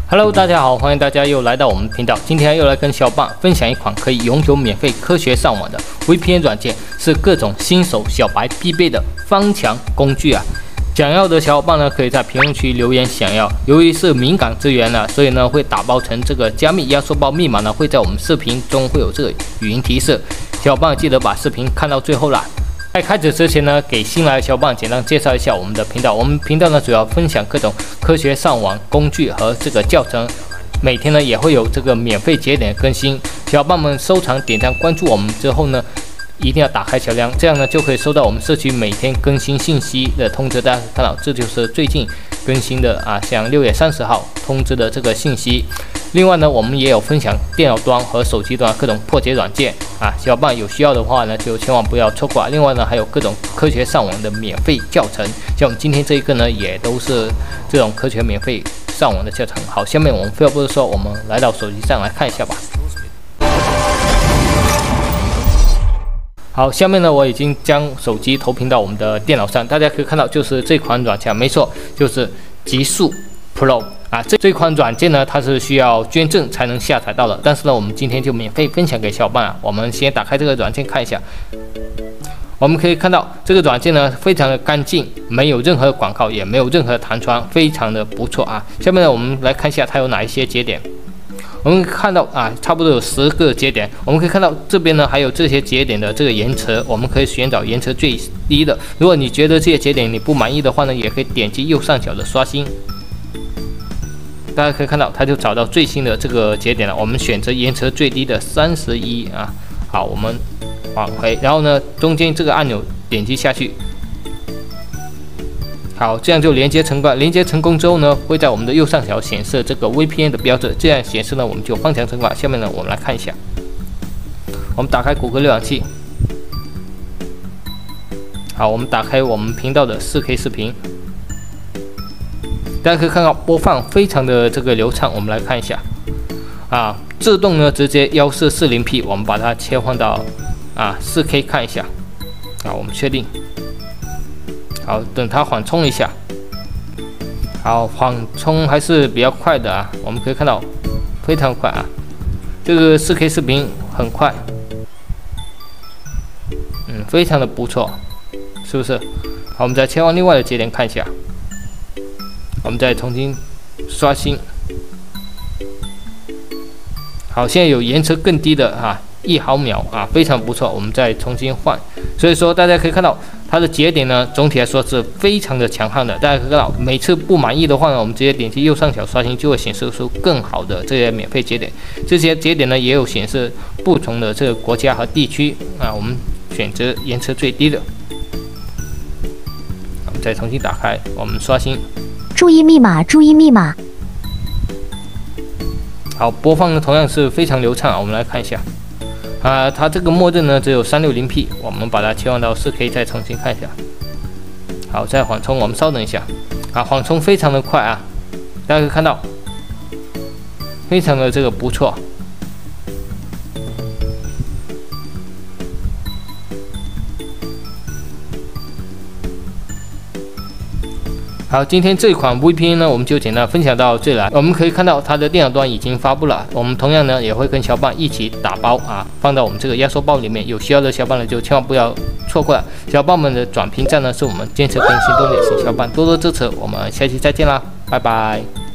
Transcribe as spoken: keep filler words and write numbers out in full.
Hello， 大家好，欢迎大家又来到我们频道。今天又来跟小伙伴分享一款可以永久免费科学上网的 V P N 软件，是各种新手小白必备的方强工具啊！想要的小伙伴呢，可以在评论区留言想要。由于是敏感资源呢，所以呢会打包成这个加密压缩包，密码呢会在我们视频中会有这个语音提示。小伙伴记得把视频看到最后啦。 在开始之前呢，给新来的小伙伴简单介绍一下我们的频道。我们频道呢主要分享各种科学上网工具和这个教程，每天呢也会有这个免费节点更新。小伙伴们收藏、点赞、关注我们之后呢，一定要打开小铃，这样呢就可以收到我们社区每天更新信息的通知。大家看到，这就是最近更新的啊，像六月三十号通知的这个信息。 另外呢，我们也有分享电脑端和手机端各种破解软件啊，小伙伴有需要的话呢，就千万不要错过。另外呢，还有各种科学上网的免费教程，像我们今天这一个呢，也都是这种科学免费上网的教程。好，下面我们废话不多说，我们来到手机上来看一下吧。好，下面呢，我已经将手机投屏到我们的电脑上，大家可以看到，就是这款软件，没错，就是极速 Pro。 啊，这这款软件呢，它是需要捐赠才能下载到的。但是呢，我们今天就免费分享给小伙伴啊。我们先打开这个软件看一下，我们可以看到这个软件呢非常的干净，没有任何广告，也没有任何弹窗，非常的不错啊。下面呢，我们来看一下它有哪一些节点。我们看到啊，差不多有十个节点。我们可以看到这边呢还有这些节点的这个延迟，我们可以寻找延迟最低的。如果你觉得这些节点你不满意的话呢，也可以点击右上角的刷新。 大家可以看到，它就找到最新的这个节点了。我们选择延迟最低的三十一啊。好，我们往回，然后呢，中间这个按钮点击下去。好，这样就连接成功。连接成功之后呢，会在我们的右上角显示这个 V P N 的标志。这样显示呢，我们就方强成功。下面呢，我们来看一下。我们打开谷歌浏览器。好，我们打开我们频道的 四K 视频。 大家可以看到播放非常的这个流畅，我们来看一下，啊，自动呢直接幺四四零 P， 我们把它切换到啊 四K 看一下，啊，我们确定，好，等它缓冲一下，好，缓冲还是比较快的啊，我们可以看到非常快啊，这个 四K 视频很快，嗯，非常的不错，是不是？好，我们再切换另外的节点看一下。 我们再重新刷新，好，现在有延迟更低的啊，一毫秒啊，非常不错。我们再重新换，所以说大家可以看到它的节点呢，总体来说是非常的强悍的。大家可以看到，每次不满意的话呢，我们直接点击右上角刷新，就会显示出更好的这些免费节点。这些节点呢，也有显示不同的这个国家和地区啊，我们选择延迟最低的。我们再重新打开，我们刷新。 注意密码，注意密码。 好，播放呢同样是非常流畅啊。我们来看一下，啊，它这个默认呢只有三六零 P， 我们把它切换到 四K， 再重新看一下。好，再缓冲，我们稍等一下。啊，缓冲非常的快啊，大家可以看到，非常的这个不错。 好，今天这款 V P N 呢，我们就简单分享到这里了。我们可以看到它的电脑端已经发布了，我们同样呢也会跟小伙伴一起打包啊，放到我们这个压缩包里面。有需要的小伙伴呢，就千万不要错过了。小伙伴们的转评赞呢，是我们坚持更新动力，请小伙伴多多支持。我们下期再见啦，拜拜。